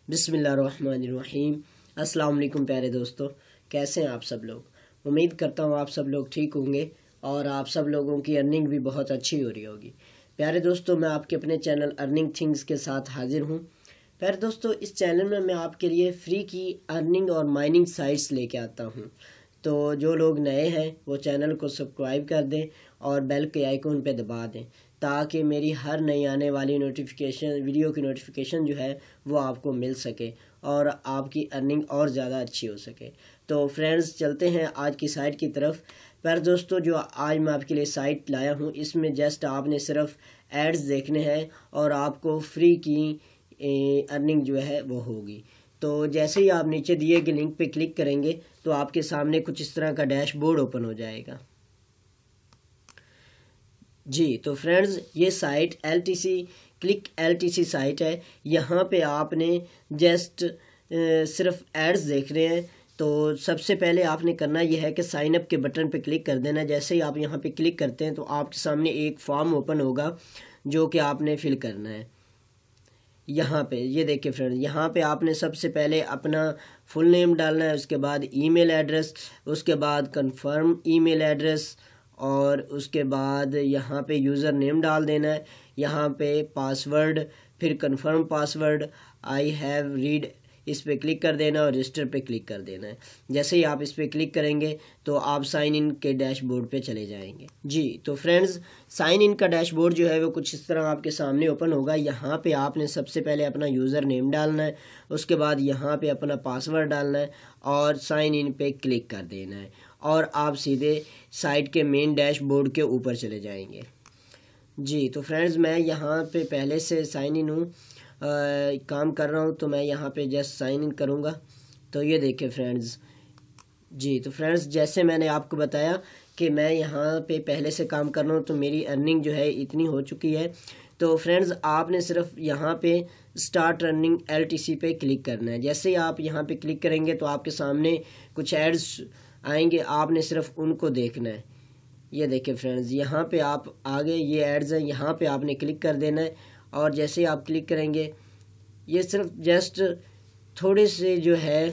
बिस्मिल्लाहिर्रहमानिर्रहीम। अस्सलाम वालेकुम प्यारे दोस्तों, कैसे हैं आप सब लोग। उम्मीद करता हूँ आप सब लोग ठीक होंगे और आप सब लोगों की अर्निंग भी बहुत अच्छी हो रही होगी। प्यारे दोस्तों, मैं आपके अपने चैनल अर्निंग थिंग्स के साथ हाजिर हूँ। प्यारे दोस्तों, इस चैनल में मैं आपके लिए फ्री की अर्निंग और माइनिंग साइट्स लेके आता हूँ। तो जो लोग नए हैं वो चैनल को सब्सक्राइब कर दें और बेल के आइकन पे दबा दें ताकि मेरी हर नई आने वाली नोटिफिकेशन वीडियो की नोटिफिकेशन जो है वो आपको मिल सके और आपकी अर्निंग और ज़्यादा अच्छी हो सके। तो फ्रेंड्स, चलते हैं आज की साइट की तरफ। पर दोस्तों, जो आज मैं आपके लिए साइट लाया हूँ इसमें जस्ट आपने सिर्फ एड्स देखने हैं और आपको फ्री की अर्निंग जो है वो होगी। तो जैसे ही आप नीचे दिए गए लिंक पे क्लिक करेंगे तो आपके सामने कुछ इस तरह का डैशबोर्ड ओपन हो जाएगा। जी तो फ्रेंड्स, ये साइट क्लिक LTC साइट है। यहाँ पे आपने जस्ट सिर्फ एड्स देख रहे हैं। तो सबसे पहले आपने करना यह है कि साइन अप के बटन पे क्लिक कर देना। जैसे ही आप यहाँ पे क्लिक करते हैं तो आपके सामने एक फॉर्म ओपन होगा जो कि आपने फिल करना है। यहाँ पे ये देखिए फ्रेंड्स, यहाँ पे आपने सबसे पहले अपना फुल नेम डालना है, उसके बाद ईमेल एड्रेस, उसके बाद कंफर्म ईमेल एड्रेस और उसके बाद यहाँ पे यूज़र नेम डाल देना है। यहाँ पे पासवर्ड, फिर confirm password, I have read, इस पे क्लिक कर देना और रजिस्टर पे क्लिक कर देना है। जैसे ही आप इस पे क्लिक करेंगे तो आप साइन इन के डैशबोर्ड पे चले जाएंगे। जी तो फ्रेंड्स, साइन इन का डैशबोर्ड जो है वो कुछ इस तरह आपके सामने ओपन होगा। यहाँ पे आपने सबसे पहले अपना यूज़र नेम डालना है, उसके बाद यहाँ पे अपना पासवर्ड डालना है और साइन इन पे क्लिक कर देना है और आप सीधे साइट के मेन डैशबोर्ड के ऊपर चले जाएंगे। जी तो फ्रेंड्स, मैं यहाँ पे पहले से साइन इन हूँ, काम कर रहा हूँ, तो मैं यहाँ पे जस्ट साइन इन करूँगा। तो ये देखिए फ्रेंड्स, जी तो फ्रेंड्स, जैसे मैंने आपको बताया कि मैं यहाँ पे पहले से काम कर रहा हूँ तो मेरी अर्निंग जो है इतनी हो चुकी है। तो फ्रेंड्स, आपने सिर्फ यहाँ पे स्टार्ट रनिंग LTC पे क्लिक करना है। जैसे ही आप यहाँ पे क्लिक करेंगे तो आपके सामने कुछ एड्स आएंगे, आपने सिर्फ उनको देखना है। ये देखिए फ्रेंड्स, यहाँ पे आप आगे ये एड्स हैं, यहाँ पे आपने क्लिक कर देना है और जैसे ही आप क्लिक करेंगे ये सिर्फ जस्ट थोड़े से जो है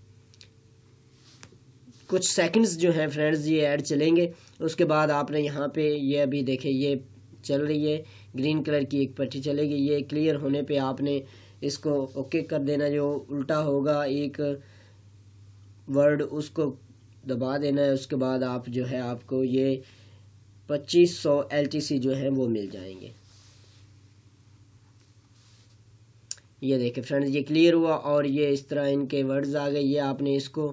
कुछ सेकंड्स जो हैं फ्रेंड्स ये ऐड चलेंगे। उसके बाद आपने यहाँ पे ये अभी देखे ये चल रही है, ग्रीन कलर की एक पट्टी चलेगी। ये क्लियर होने पे आपने इसको ओके कर देना। जो उल्टा होगा एक वर्ड उसको दबा देना है। उसके बाद आप जो है आपको ये 2500 LTC जो है वो मिल जाएंगे। ये देखिए फ्रेंड्स, ये क्लियर हुआ और ये इस तरह इनके वर्ड्स आ गए। ये आपने इसको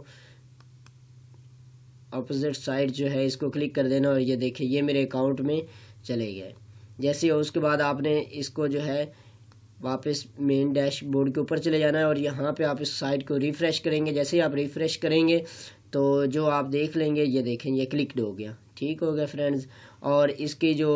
अपोजिट साइड जो है इसको क्लिक कर देना और ये देखिए ये मेरे अकाउंट में चले गए। जैसे उसके बाद आपने इसको जो है वापस मेन डैशबोर्ड के ऊपर चले जाना है और यहाँ पे आप इस साइट को रिफ़्रेश करेंगे। जैसे ही आप रिफ़्रेश करेंगे तो जो आप देख लेंगे, ये देखें ये क्लिक्ड हो गया। ठीक हो गया फ्रेंड्स। और इसकी जो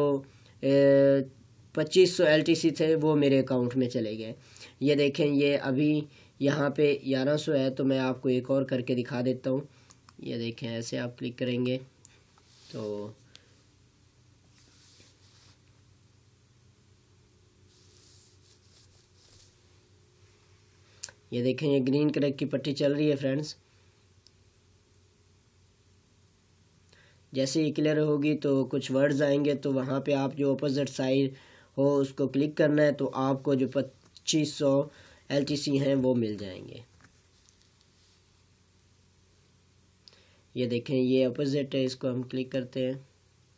2500 LTC थे वो मेरे अकाउंट में चले गए। ये देखें, ये अभी यहाँ पे 1100 है। तो मैं आपको एक और करके दिखा देता हूँ। ये देखें, ऐसे आप क्लिक करेंगे तो ये देखें ये ग्रीन कलर की पट्टी चल रही है फ्रेंड्स। जैसे ही क्लियर होगी तो कुछ वर्ड्स आएंगे, तो वहाँ पे आप जो अपोजिट साइड हो उसको क्लिक करना है तो आपको जो 2500 LTC हैं वो मिल जाएंगे। ये देखें ये अपोजिट है, इसको हम क्लिक करते हैं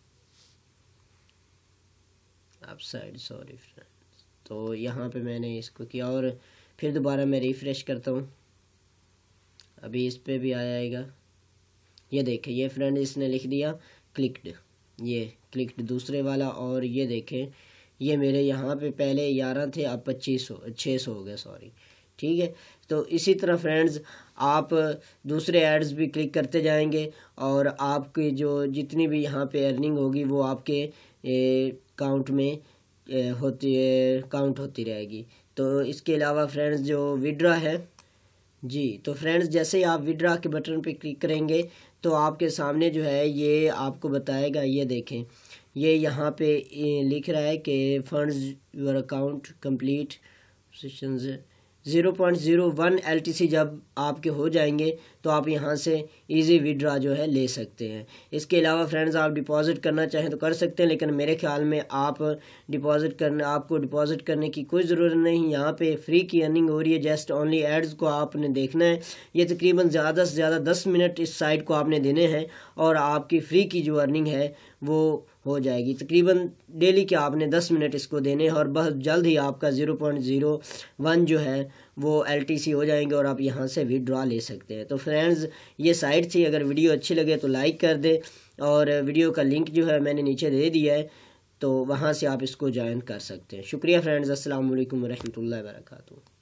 अप साइड, सॉरी फ्रेंड्स। तो यहाँ पे मैंने इसको किया और फिर दोबारा मैं रिफ़्रेश करता हूँ। अभी इस पे भी आएगा। ये देखें ये फ्रेंड इसने लिख दिया क्लिक्ड, ये क्लिक्ड दूसरे वाला। और ये देखें ये मेरे यहाँ पे पहले 11 थे, अब 600 हो गए, सॉरी। ठीक है, तो इसी तरह फ्रेंड्स आप दूसरे एड्स भी क्लिक करते जाएंगे और आपकी जो जितनी भी यहाँ पे अर्निंग होगी वो आपके काउंट में काउंट होती रहेगी। तो इसके अलावा फ्रेंड्स जो विड्रा है, जी तो फ्रेंड्स जैसे ही आप विड्रा के बटन पे क्लिक करेंगे तो आपके सामने जो है ये आपको बताएगा। ये देखें ये यहाँ पे लिख रहा है कि funds your account complete sessions 0.01 LTC जब आपके हो जाएंगे तो आप यहाँ से इजी विड्रा जो है ले सकते हैं। इसके अलावा फ्रेंड्स आप डिपॉजिट करना चाहें तो कर सकते हैं, लेकिन मेरे ख्याल में आपको डिपॉजिट करने की कोई ज़रूरत नहीं। यहाँ पे फ्री की अर्निंग हो रही है, जस्ट ओनली एड्स को आपने देखना है। ये तकरीबन ज़्यादा से ज़्यादा 10 मिनट इस साइट को आपने देने हैं और आपकी फ्री की जो अर्निंग है वो हो जाएगी। तकरीबन डेली के आपने 10 मिनट इसको देने हैं और बहुत जल्द ही आपका 0.01 जो है वो LTC हो जाएंगे और आप यहाँ से विड्रॉ ले सकते हैं। तो फ्रेंड्स ये साइट थी, अगर वीडियो अच्छी लगे तो लाइक कर दे और वीडियो का लिंक जो है मैंने नीचे दे दिया है, तो वहाँ से आप इसको ज्वाइन कर सकते हैं। शुक्रिया फ्रेंड्स, अस्सलाम वालेकुम रहमतुल्लाहि व बरकातहू।